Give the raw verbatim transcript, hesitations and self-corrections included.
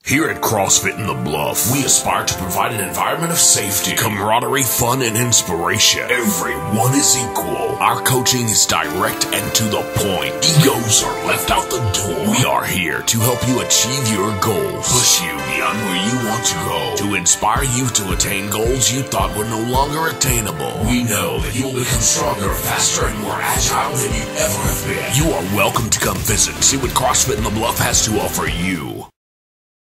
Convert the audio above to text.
Here at CrossFit in the Bluff, we aspire to provide an environment of safety, camaraderie, fun, and inspiration. Everyone is equal. Our coaching is direct and to the point. Egos are left out the door. We are here to help you achieve your goals, push you beyond where you want to go, to inspire you to attain goals you thought were no longer attainable. We know that you will become stronger, faster, and more agile than you ever have been. You are welcome to come visit and see what CrossFit in the Bluff has to offer you.